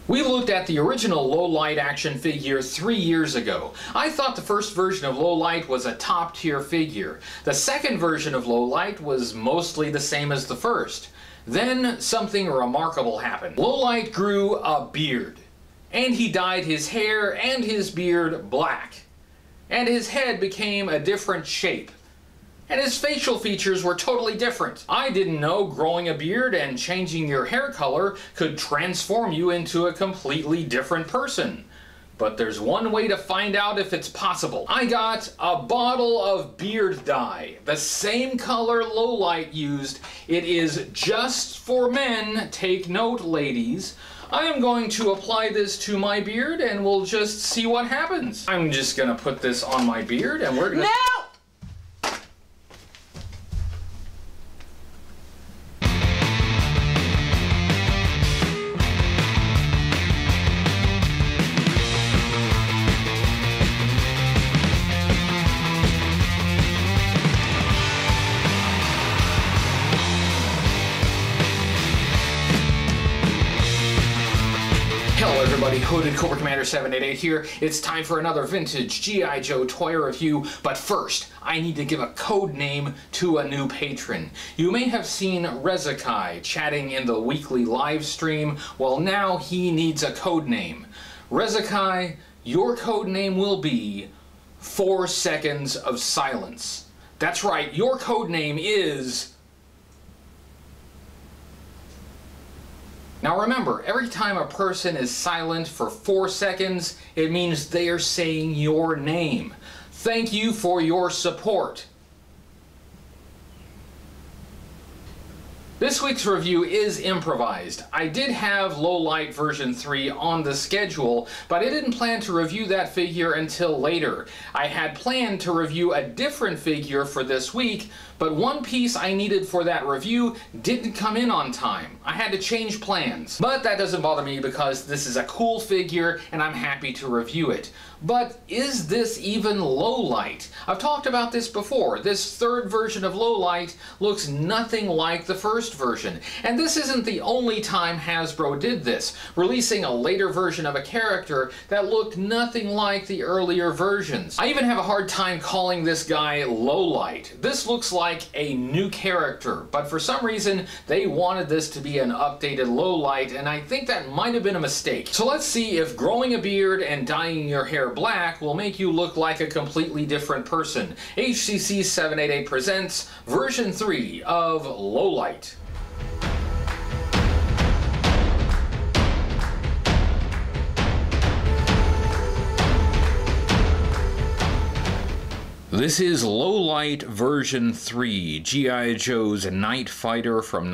We looked at the original Low-Light action figure 3 years ago. I thought the first version of Low-Light was a top-tier figure. The second version of Low-Light was mostly the same as the first. Then something remarkable happened. Low-Light grew a beard. And he dyed his hair and his beard black. And his head became a different shape. And his facial features were totally different. I didn't know growing a beard and changing your hair color could transform you into a completely different person. But there's one way to find out if it's possible. I got a bottle of beard dye, the same color Low-Light used. It is just for men. Take note, ladies. I am going to apply this to my beard and we'll just see what happens. I'm just gonna put this on my beard and we're gonna... No! Hello everybody, Hooded Cobra Commander 788 here. It's time for another vintage G.I. Joe toy review, but first, I need to give a code name to a new patron. You may have seen Rezakai chatting in the weekly live stream. Well, now he needs a code name. Rezakai, your code name will be 4 Seconds of Silence. That's right, your code name is... Now remember, every time a person is silent for 4 seconds, it means they are saying your name. Thank you for your support. This week's review is improvised. I did have Low-Light version 3 on the schedule, but I didn't plan to review that figure until later. I had planned to review a different figure for this week, but one piece I needed for that review didn't come in on time. I had to change plans. But that doesn't bother me because this is a cool figure and I'm happy to review it. But is this even Low-Light? I've talked about this before. This third version of Low-Light looks nothing like the first version. And this isn't the only time Hasbro did this, releasing a later version of a character that looked nothing like the earlier versions. I even have a hard time calling this guy Low-Light. This looks like a new character, but for some reason they wanted this to be an updated Low-Light, and I think that might have been a mistake. So let's see if growing a beard and dyeing your hair black will make you look like a completely different person. HCC 788 presents version 3 of Low-Light. This is Low-Light version 3, G.I. Joe's Night Fighter from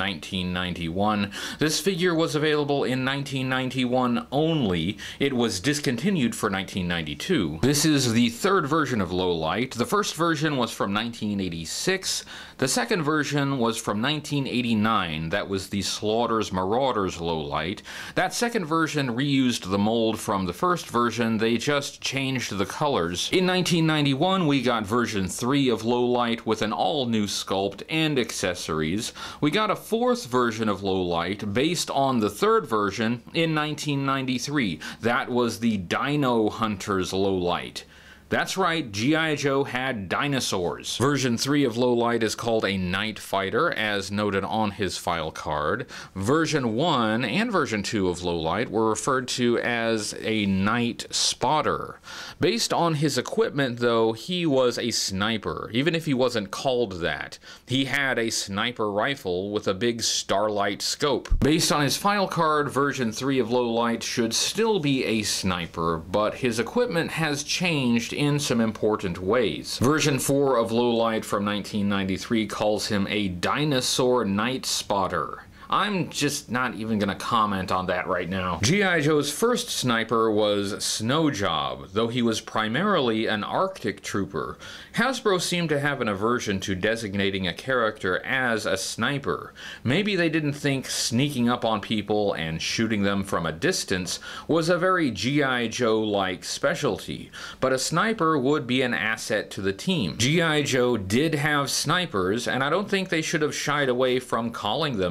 1991. This figure was available in 1991 only. It was discontinued for 1992. This is the third version of Low-Light. The first version was from 1986. The second version was from 1989. That was the Slaughter's Marauders Low-Light. That second version reused the mold from the first version. They just changed the colors. In 1991, we got version 3 of Low-Light with an all-new sculpt and accessories. We got a fourth version of Low-Light based on the third version in 1993. That was the Dino Hunters Low-Light. That's right, G.I. Joe had dinosaurs. Version 3 of Low-Light is called a Night Fighter, as noted on his file card. Version 1 and version 2 of Low-Light were referred to as a Night Spotter. Based on his equipment, though, he was a sniper, even if he wasn't called that. He had a sniper rifle with a big starlight scope. Based on his file card, version 3 of Low-Light should still be a sniper, but his equipment has changed in some important ways. Version 4 of Low-Light from 1993 calls him a Dinosaur Night Spotter. I'm just not even gonna comment on that right now. G.I. Joe's first sniper was Snow Job, though he was primarily an Arctic trooper. Hasbro seemed to have an aversion to designating a character as a sniper. Maybe they didn't think sneaking up on people and shooting them from a distance was a very G.I. Joe-like specialty, but a sniper would be an asset to the team. G.I. Joe did have snipers, and I don't think they should have shied away from calling them that.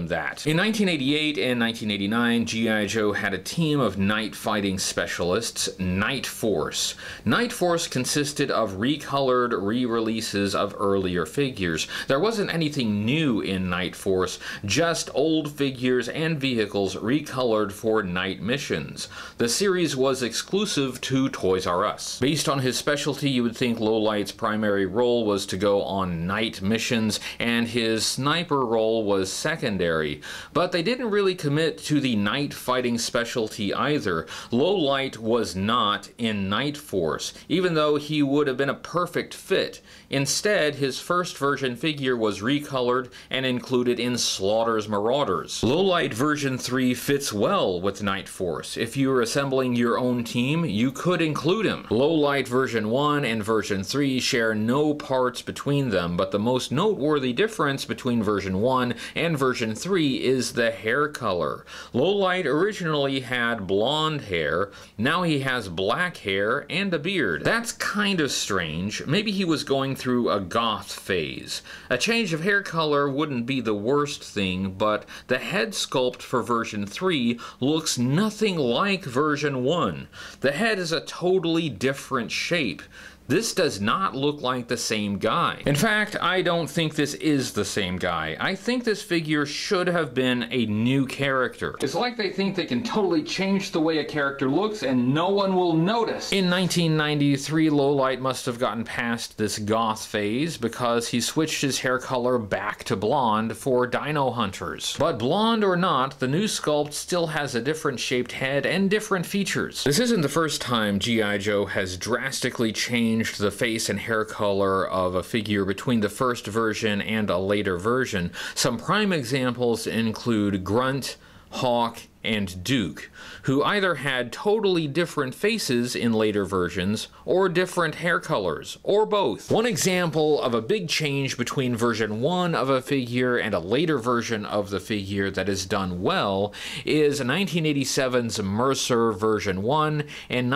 In 1988 and 1989, G.I. Joe had a team of night fighting specialists, Night Force. Night Force consisted of recolored re-releases of earlier figures. There wasn't anything new in Night Force, just old figures and vehicles recolored for night missions. The series was exclusive to Toys R Us. Based on his specialty, you would think Lowlight's primary role was to go on night missions, and his sniper role was secondary. But they didn't really commit to the night fighting specialty either. Lowlight was not in Night Force, even though he would have been a perfect fit. Instead, his first version figure was recolored and included in Slaughter's Marauders. Lowlight version 3 fits well with Night Force. If you were assembling your own team, you could include him. Lowlight version 1 and version 3 share no parts between them, but the most noteworthy difference between version 1 and version 3 is the hair color. Lowlight originally had blonde hair, now he has black hair and a beard. That's kind of strange. Maybe he was going through a goth phase. A change of hair color wouldn't be the worst thing, but the head sculpt for version 3 looks nothing like version 1. The head is a totally different shape. This does not look like the same guy. In fact, I don't think this is the same guy. I think this figure should have been a new character. It's like they think they can totally change the way a character looks and no one will notice. In 1993, Lowlight must have gotten past this goth phase because he switched his hair color back to blonde for Dino Hunters. But blonde or not, the new sculpt still has a different shaped head and different features. This isn't the first time G.I. Joe has drastically changed the face and hair color of a figure between the first version and a later version. Some prime examples include Grunt, Hawk, and Duke, who either had totally different faces in later versions or different hair colors, or both. One example of a big change between version 1 of a figure and a later version of the figure that is done well is 1987's Mercer version 1 and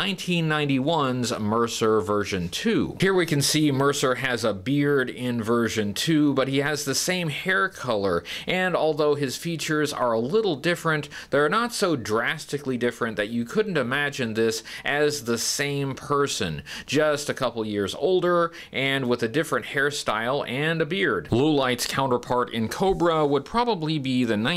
1991's Mercer version 2. Here we can see Mercer has a beard in version 2, but he has the same hair color, and although his features are a little different, they're not so drastically different that you couldn't imagine this as the same person, just a couple years older and with a different hairstyle and a beard. Lowlight's counterpart in Cobra would probably be the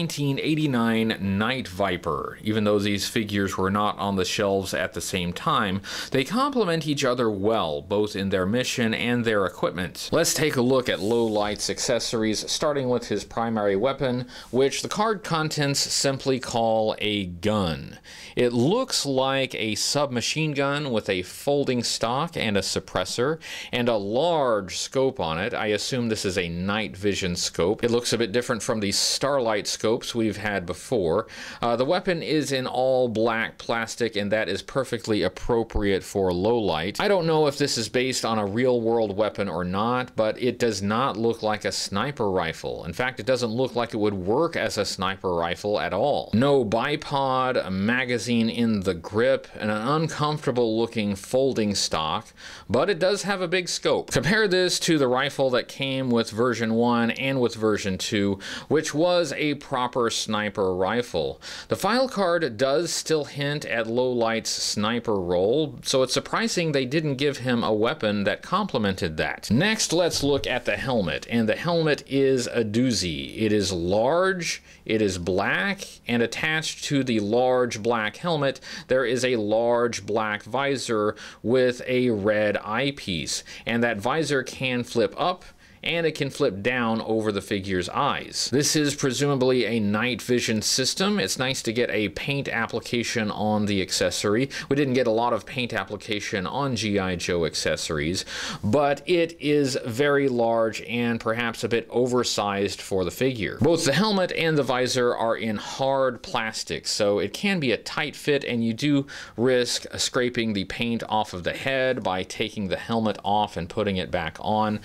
1989 Night Viper. Even though these figures were not on the shelves at the same time, they complement each other well, both in their mission and their equipment. Let's take a look at Lowlight's accessories, starting with his primary weapon, which the card contents simply call a gun. It looks like a submachine gun with a folding stock and a suppressor and a large scope on it. I assume this is a night vision scope. It looks a bit different from the Starlight scopes we've had before. The weapon is in all black plastic, and that is perfectly appropriate for Lowlight. I don't know if this is based on a real world weapon or not, but it does not look like a sniper rifle. In fact, it doesn't look like it would work as a sniper rifle at all. No bipod, a magazine in the grip, and an uncomfortable looking folding stock, but it does have a big scope. Compare this to the rifle that came with version 1 and with version 2, which was a proper sniper rifle. The file card does still hint at Lowlight's sniper role, so it's surprising they didn't give him a weapon that complemented that. Next, let's look at the helmet, and the helmet is a doozy. It is large, it is black, and attached to the large black helmet there is a large black visor with a red eyepiece, and that visor can flip up and it can flip down over the figure's eyes. This is presumably a night vision system. It's nice to get a paint application on the accessory. We didn't get a lot of paint application on G.I. Joe accessories, but it is very large and perhaps a bit oversized for the figure. Both the helmet and the visor are in hard plastic, so it can be a tight fit, and you do risk scraping the paint off of the head by taking the helmet off and putting it back on.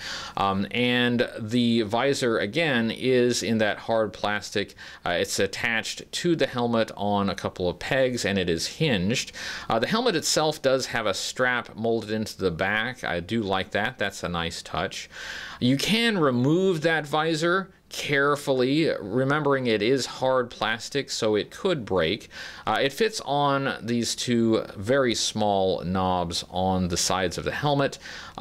And the visor, again, is in that hard plastic. It's attached to the helmet on a couple of pegs, and it is hinged. The helmet itself does have a strap molded into the back. I do like that. That's a nice touch. You can remove that visor, carefully, remembering it is hard plastic, so it could break. It fits on these two very small knobs on the sides of the helmet,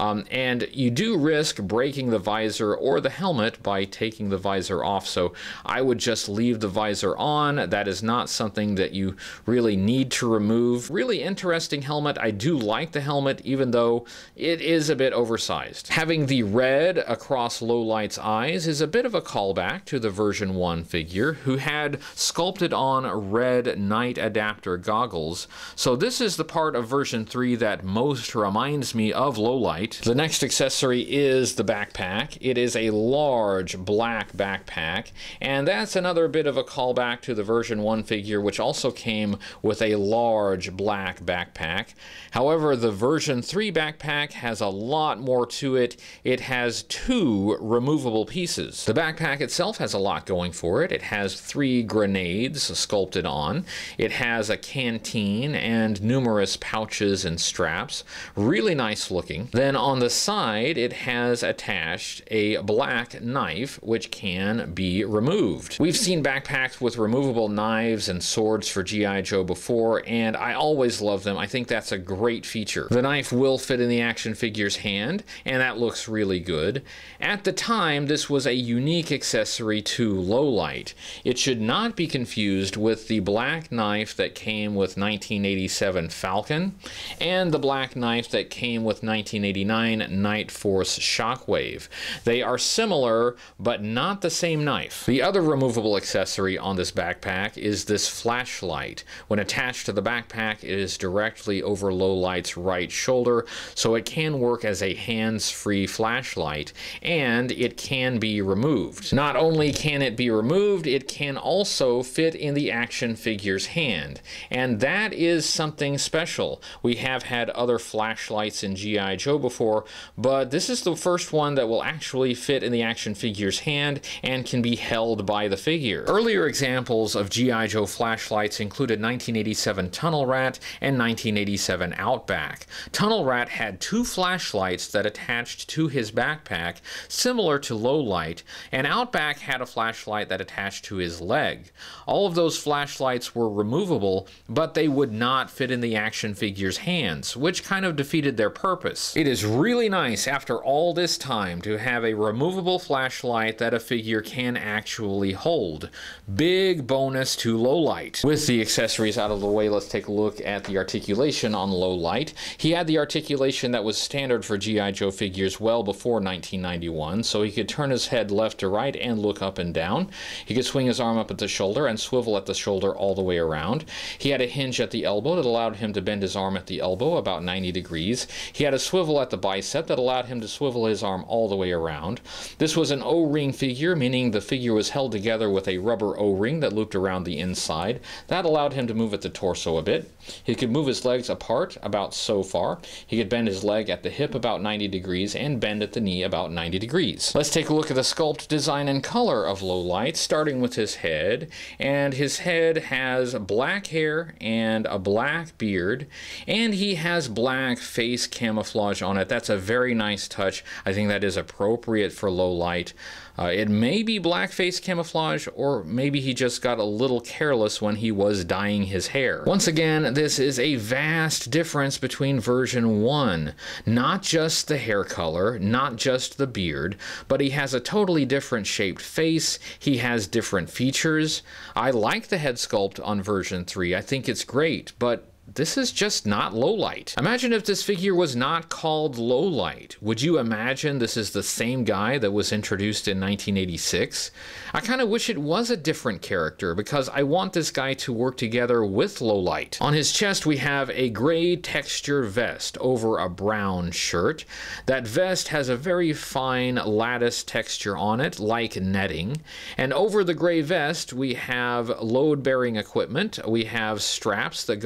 and you do risk breaking the visor or the helmet by taking the visor off, so I would just leave the visor on. That is not something that you really need to remove. Really interesting helmet. I do like the helmet, even though it is a bit oversized. Having the red across Lowlight's eyes is a bit of a callback to the version 1 figure, who had sculpted on red night adapter goggles, so this is the part of version 3 that most reminds me of Lowlight. The next accessory is the backpack. It is a large black backpack, and that's another bit of a callback to the version 1 figure, which also came with a large black backpack. However, the version 3 backpack has a lot more to it. It has 2 removable pieces. The backpack itself has a lot going for it. It has 3 grenades sculpted on. It has a canteen and numerous pouches and straps. Really nice looking. Then on the side, it has attached a black knife, which can be removed. We've seen backpacks with removable knives and swords for G.I. Joe before, and I always love them. I think that's a great feature. The knife will fit in the action figure's hand, and that looks really good. At the time, this was a unique accessory to Lowlight. It should not be confused with the black knife that came with 1987 Falcon and the black knife that came with 1989 Night Force Shockwave. They are similar, but not the same knife. The other removable accessory on this backpack is this flashlight. When attached to the backpack, it is directly over Lowlight's right shoulder, so it can work as a hands-free flashlight, and it can be removed. Not only can it be removed, it can also fit in the action figure's hand, and that is something special. We have had other flashlights in G.I. Joe before, but this is the first one that will actually fit in the action figure's hand and can be held by the figure. Earlier examples of G.I. Joe flashlights included 1987 Tunnel Rat and 1987 Outback. Tunnel Rat had 2 flashlights that attached to his backpack, similar to Lowlight, and Outback had a flashlight that attached to his leg. All of those flashlights were removable, but they would not fit in the action figure's hands, which kind of defeated their purpose. It is really nice after all this time to have a removable flashlight that a figure can actually hold. Big bonus to Lowlight. With the accessories out of the way, let's take a look at the articulation on Lowlight. He had the articulation that was standard for G.I. Joe figures well before 1991, so he could turn his head left to right and look up and down. He could swing his arm up at the shoulder and swivel at the shoulder all the way around. He had a hinge at the elbow that allowed him to bend his arm at the elbow about 90 degrees. He had a swivel at the bicep that allowed him to swivel his arm all the way around. This was an O-ring figure, meaning the figure was held together with a rubber O-ring that looped around the inside. That allowed him to move at the torso a bit. He could move his legs apart about so far. He could bend his leg at the hip about 90 degrees and bend at the knee about 90 degrees. Let's take a look at the sculpt, design, and color of Lowlight, starting with his head. And his head has black hair and a black beard, and he has black face camouflage on it. That's a very nice touch. I think that is appropriate for Lowlight. It may be blackface camouflage, or maybe he just got a little careless when he was dyeing his hair. Once again, this is a vast difference between version 1. Not just the hair color, not just the beard, but he has a totally different shaped face. He has different features. I like the head sculpt on version 3. I think it's great, but this is just not Lowlight. Imagine if this figure was not called Lowlight. Would you imagine this is the same guy that was introduced in 1986? I kind of wish it was a different character, because I want this guy to work together with Lowlight. On his chest we have a gray texture vest over a brown shirt. That vest has a very fine lattice texture on it, like netting. And over the gray vest we have load-bearing equipment. We have straps that go over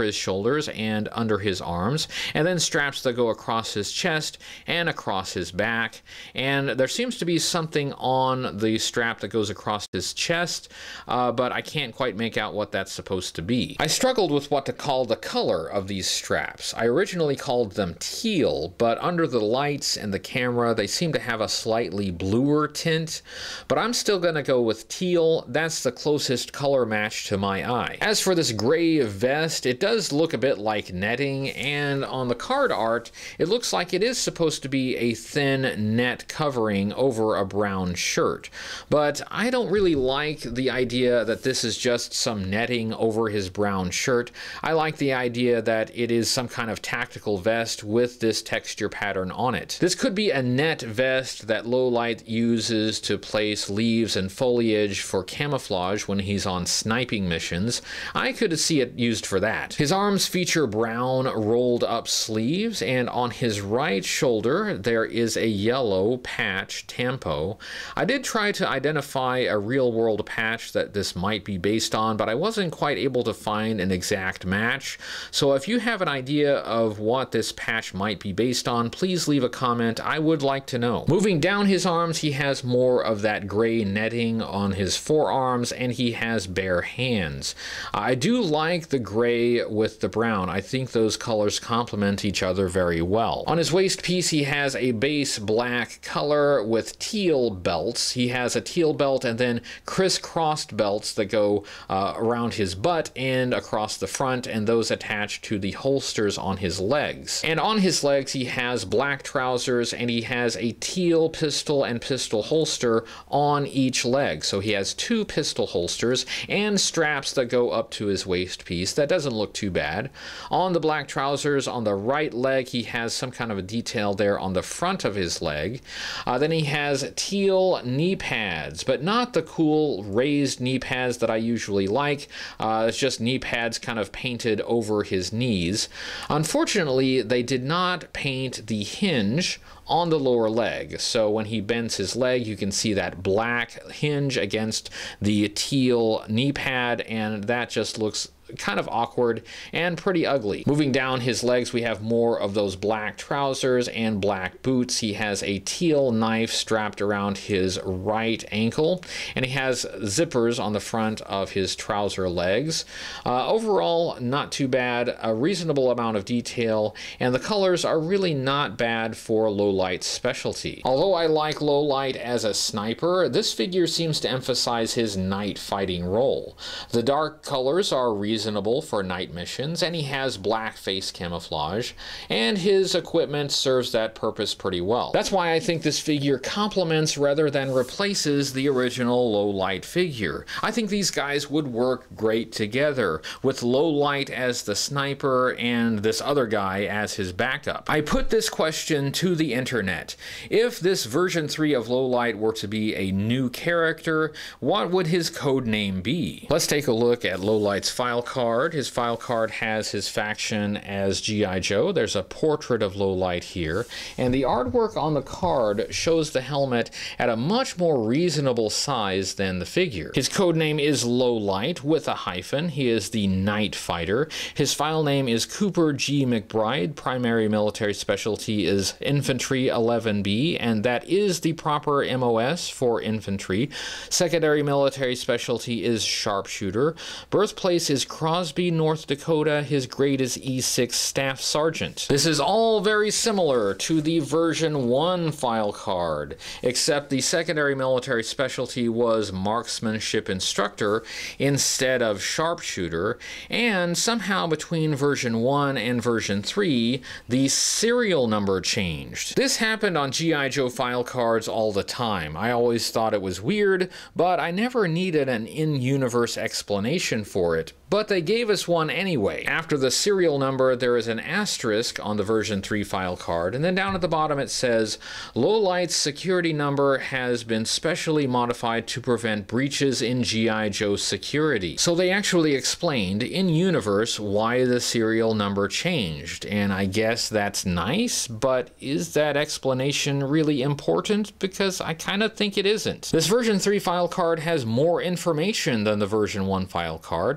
his shoulders and under his arms, and then straps that go across his chest and across his back. And there seems to be something on the strap that goes across his chest, but I can't quite make out what that's supposed to be. I struggled with what to call the color of these straps. I originally called them teal, but under the lights and the camera, they seem to have a slightly bluer tint, but I'm still gonna go with teal. That's the closest color match to my eye. As for this gray vest, it does look a bit like netting, and on the card art, it looks like it is supposed to be a thin net covering over a brown shirt. But I don't really like the idea that this is just some netting over his brown shirt. I like the idea that it is some kind of tactical vest with this texture pattern on it. This could be a net vest that Lowlight uses to place leaves and foliage for camouflage when he's on sniping missions. I could see it used for that. His arms feature brown rolled up sleeves, and on his right shoulder there is a yellow patch tampo. I did try to identify a real-world patch that this might be based on, but I wasn't quite able to find an exact match. So if you have an idea of what this patch might be based on, please leave a comment. I would like to know. Moving down his arms, he has more of that gray netting on his forearms, and he has bare hands. I do like the gray with the brown. I think those colors complement each other very well. On his waist piece, he has a base black color with teal belts. He has a teal belt and then crisscrossed belts that go around his butt and across the front, and those attached to the holsters on his legs. And on his legs, he has black trousers, and he has a teal pistol and pistol holster on each leg. So he has two pistol holsters and straps that go up to his waist piece. That doesn't look too bad. On the black trousers, on the right leg, he has some kind of a detail there on the front of his leg. Then he has teal knee pads, but not the cool raised knee pads that I usually like. It's just knee pads kind of painted over his knees. Unfortunately, they did not paint the hinge on the lower leg, so when he bends his leg, you can see that black hinge against the teal knee pad, and that just looks kind of awkward and pretty ugly. Moving down his legs, we have more of those black trousers and black boots. He has a teal knife strapped around his right ankle, and he has zippers on the front of his trouser legs. Overall, not too bad, a reasonable amount of detail, and the colors are really not bad for Lowlight's specialty. Although I like Lowlight as a sniper, this figure seems to emphasize his night fighting role. The dark colors are reasonable for night missions, and he has black face camouflage, and his equipment serves that purpose pretty well. That's why I think this figure complements rather than replaces the original Lowlight figure. I think these guys would work great together, with Lowlight as the sniper and this other guy as his backup. I put this question to the internet. If this version 3 of Lowlight were to be a new character, what would his code name be? Let's take a look at Lowlight's file card. His file card has his faction as G.I. Joe. There's a portrait of Lowlight here, and the artwork on the card shows the helmet at a much more reasonable size than the figure. His code name is Lowlight with a hyphen. He is the Night Fighter. His file name is Cooper G. McBride. Primary military specialty is Infantry 11B, and that is the proper MOS for infantry. Secondary military specialty is Sharpshooter. Birthplace is Crosby, North Dakota. His grade is E6 Staff Sergeant. This is all very similar to the version 1 file card, except the secondary military specialty was Marksmanship Instructor instead of Sharpshooter, and somehow between version 1 and version 3, the serial number changed. This happened on G.I. Joe file cards all the time. I always thought it was weird, but I never needed an in-universe explanation for it. But they gave us one anyway. After the serial number, there is an asterisk on the version 3 file card, and then down at the bottom it says, Lowlight's security number has been specially modified to prevent breaches in G.I. Joe security. So they actually explained in universe why the serial number changed, and I guess that's nice, but is that explanation really important? Because I kind of think it isn't. This version 3 file card has more information than the version 1 file card. It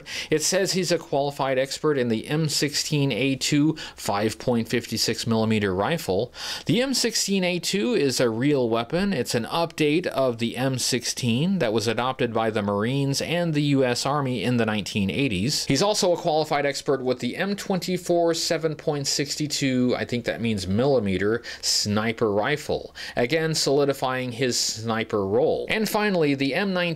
says he's a qualified expert in the M16A2 5.56mm rifle. The M16A2 is a real weapon. It's an update of the M16 that was adopted by the Marines and the U.S. Army in the 1980s. He's also a qualified expert with the M24 7.62, I think that means millimeter, sniper rifle, again solidifying his sniper role. And finally, the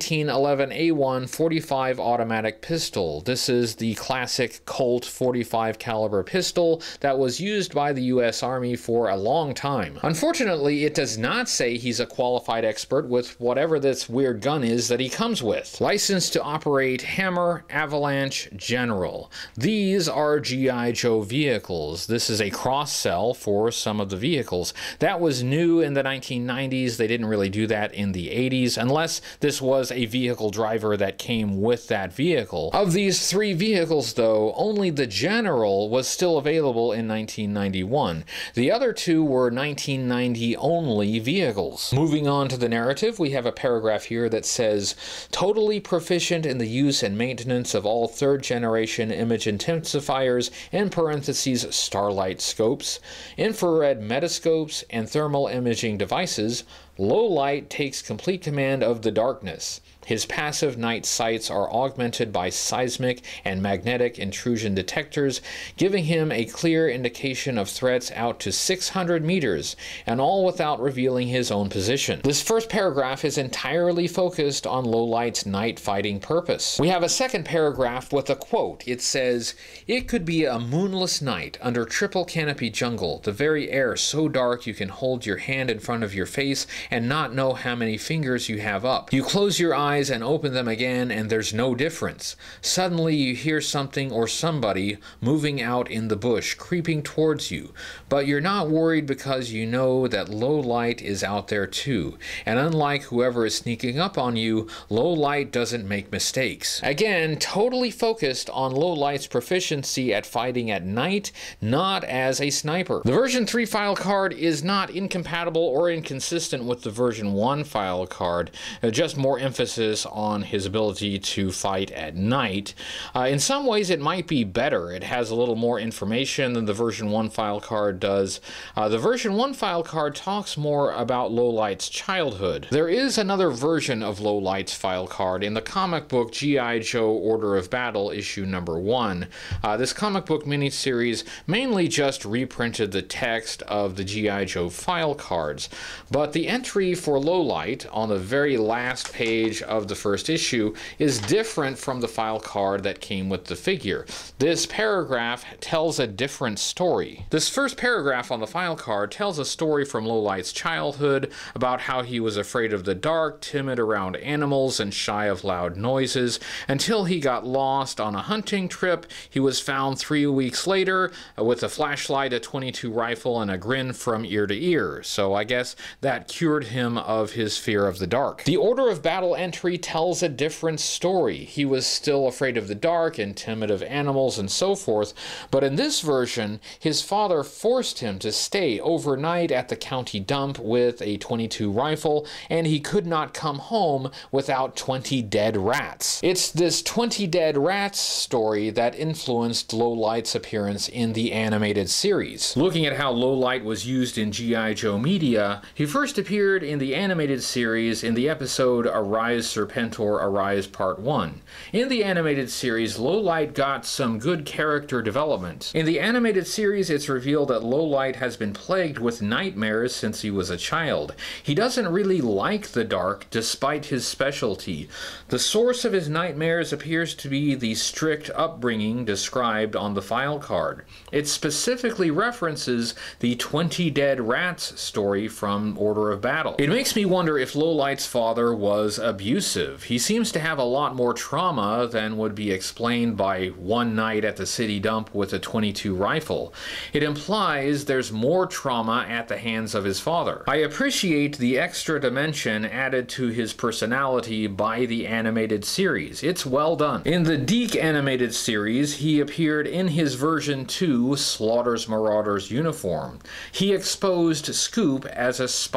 M1911A1 45 automatic pistol. This is the classic Colt 45 caliber pistol that was used by the U.S. Army for a long time. Unfortunately, it does not say he's a qualified expert with whatever this weird gun is that he comes with. Licensed to operate Hammer, Avalanche, General. These are G.I. Joe vehicles. This is a cross-sell for some of the vehicles. That was new in the 1990s. They didn't really do that in the 80s, unless this was a vehicle driver that came with that vehicle. Of these three vehicles, though, only the General was still available in 1991. The other two were 1990 only vehicles. Moving on to the narrative, we have a paragraph here that says, totally proficient in the use and maintenance of all third-generation image intensifiers, in parentheses Starlight scopes, infrared metascopes, and thermal imaging devices, Low Light takes complete command of the darkness. His passive night sights are augmented by seismic and magnetic intrusion detectors, giving him a clear indication of threats out to 600 meters, and all without revealing his own position. This first paragraph is entirely focused on Low Light's night fighting purpose. We have a second paragraph with a quote. It says, "It could be a moonless night under triple canopy jungle, the very air so dark you can hold your hand in front of your face and not know how many fingers you have up. You close your eyes and open them again and there's no difference. Suddenly you hear something or somebody moving out in the bush, creeping towards you. But you're not worried because you know that Low Light is out there too. And unlike whoever is sneaking up on you, Low Light doesn't make mistakes." Again, totally focused on Low Light's proficiency at fighting at night, not as a sniper. The version 3 file card is not incompatible or inconsistent with the version 1 file card, just more emphasis on his ability to fight at night. In some ways it might be better. It has a little more information than the version 1 file card does. The version 1 file card talks more about Low Light's childhood. There is another version of Low Light's file card in the comic book G.I. Joe Order of Battle issue number 1. This comic book miniseries mainly just reprinted the text of the G.I. Joe file cards, but the entry for Low Light on the very last page of the first issue is different from the file card that came with the figure. This paragraph tells a different story. This first paragraph on the file card tells a story from Low Light's childhood about how he was afraid of the dark, timid around animals, and shy of loud noises, until he got lost on a hunting trip. He was found 3 weeks later with a flashlight, a .22 rifle, and a grin from ear to ear. So I guess that cured him of his fear of the dark. The Order of Battle entry tells a different story. He was still afraid of the dark and timid of animals and so forth, but in this version, his father forced him to stay overnight at the county dump with a .22 rifle, and he could not come home without 20 dead rats. It's this 20 dead rats story that influenced Low Light's appearance in the animated series. Looking at how Low Light was used in G.I. Joe media, he first appeared in the animated series in the episode Arise Serpentor Arise Part 1. In the animated series, Low Light got some good character development. In the animated series, it's revealed that Low Light has been plagued with nightmares since he was a child. He doesn't really like the dark, despite his specialty. The source of his nightmares appears to be the strict upbringing described on the file card. It specifically references the 20 dead rats story from Order of Battle. It makes me wonder if Low Light's father was abusive. He seems to have a lot more trauma than would be explained by one night at the city dump with a .22 rifle. It implies there's more trauma at the hands of his father. I appreciate the extra dimension added to his personality by the animated series. It's well done. In the DiC animated series, he appeared in his version 2 Slaughter's Marauders uniform. He exposed Scoop as a spy for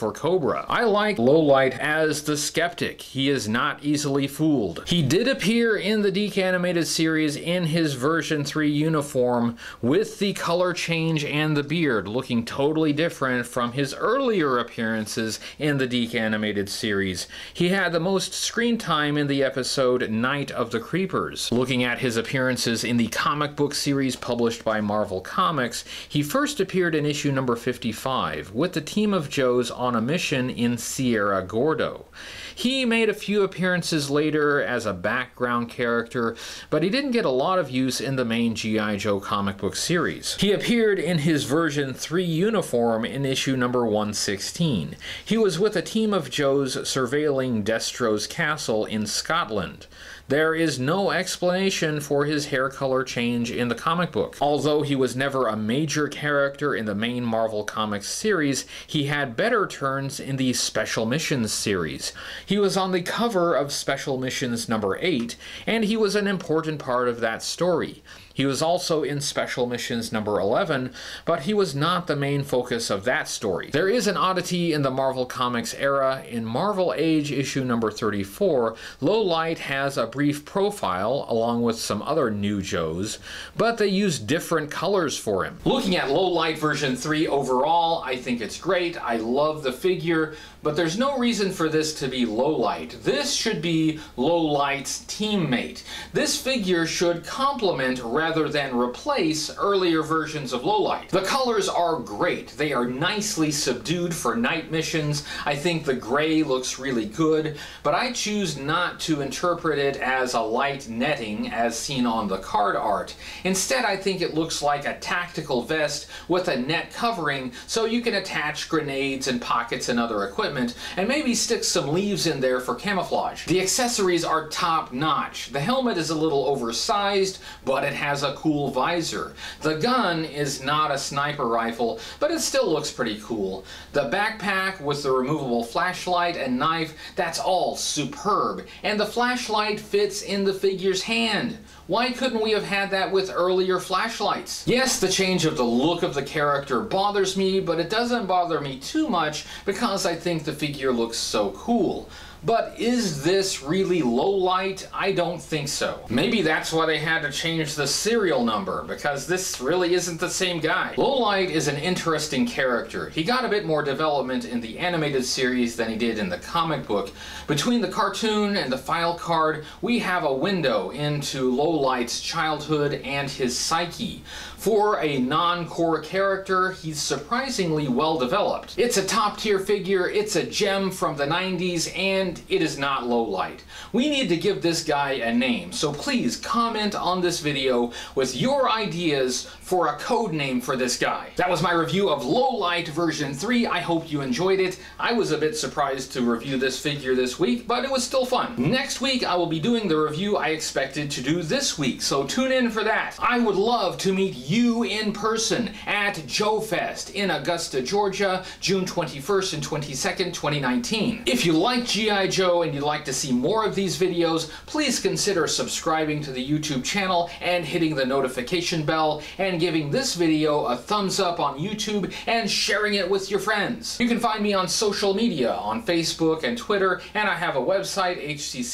for Cobra. I like Lowlight as the skeptic. He is not easily fooled. He did appear in the DK Animated Series in his version 3 uniform with the color change and the beard, looking totally different from his earlier appearances in the DK Animated Series. He had the most screen time in the episode Night of the Creepers. Looking at his appearances in the comic book series published by Marvel Comics, he first appeared in issue number 55 with the team of Joes on a mission in Sierra Gordo. He made a few appearances later as a background character, but he didn't get a lot of use in the main G.I. Joe comic book series. He appeared in his version 3 uniform in issue number 116. He was with a team of Joes surveilling Destro's castle in Scotland. There is no explanation for his hair color change in the comic book. Although he was never a major character in the main Marvel Comics series, he had better turns in the Special Missions series. He was on the cover of Special Missions number 8, and he was an important part of that story. He was also in Special Missions number 11, but he was not the main focus of that story. There is an oddity in the Marvel Comics era. In Marvel Age issue number 34, Lowlight has a brief profile along with some other new Joes, but they use different colors for him. Looking at Lowlight version 3 overall, I think it's great. I love the figure, but there's no reason for this to be Lowlight. This should be Lowlight's teammate. This figure should complement rather than replace earlier versions of Lowlight. The colors are great. They are nicely subdued for night missions. I think the gray looks really good, but I choose not to interpret it as a light netting as seen on the card art. Instead, I think it looks like a tactical vest with a net covering so you can attach grenades and pockets and other equipment, and maybe stick some leaves in there for camouflage. The accessories are top notch. The helmet is a little oversized, but it has a cool visor. The gun is not a sniper rifle, but it still looks pretty cool. The backpack with the removable flashlight and knife, that's all superb. And the flashlight fits in the figure's hand. Why couldn't we have had that with earlier flashlights? Yes, the change of the look of the character bothers me, but it doesn't bother me too much because I think the figure looks so cool. But is this really Lowlight? I don't think so. Maybe that's why they had to change the serial number, because this really isn't the same guy. Lowlight is an interesting character. He got a bit more development in the animated series than he did in the comic book. Between the cartoon and the file card, we have a window into Lowlight's childhood and his psyche. For a non-core character, he's surprisingly well developed. It's a top-tier figure, it's a gem from the 90s, and it is not Lowlight. We need to give this guy a name, so please comment on this video with your ideas for a code name for this guy. That was my review of Lowlight version 3. I hope you enjoyed it. I was a bit surprised to review this figure this week, but it was still fun. Next week, I will be doing the review I expected to do this week, so tune in for that. I would love to meet you in person at JoeFest in Augusta, Georgia, June 21st and 22nd, 2019. If you like G.I. Joe and you'd like to see more of these videos, please consider subscribing to the YouTube channel and hitting the notification bell and giving this video a thumbs up on YouTube and sharing it with your friends. You can find me on social media on Facebook and Twitter, and I have a website,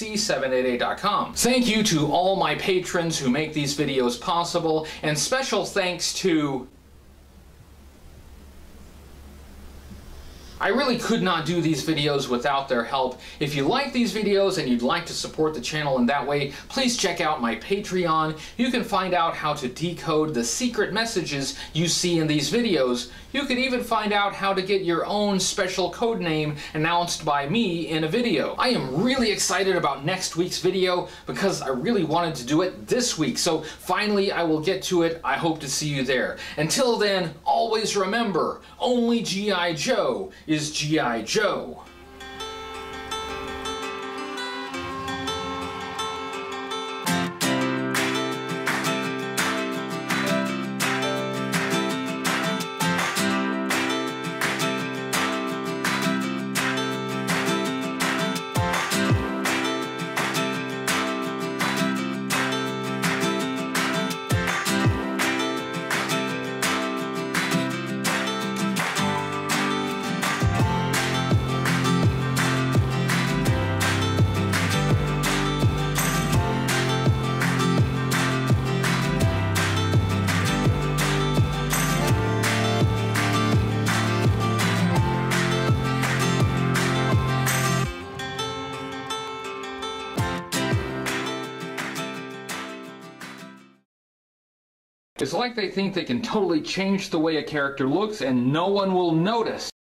hcc788.com. Thank you to all my patrons who make these videos possible, and special thanks to... I really could not do these videos without their help. If you like these videos and you'd like to support the channel in that way, please check out my Patreon. You can find out how to decode the secret messages you see in these videos. You can even find out how to get your own special code name announced by me in a video. I am really excited about next week's video because I really wanted to do it this week, so finally I will get to it. I hope to see you there. Until then, always remember, only G.I. Joe is G.I. Joe. It's like they think they can totally change the way a character looks and no one will notice.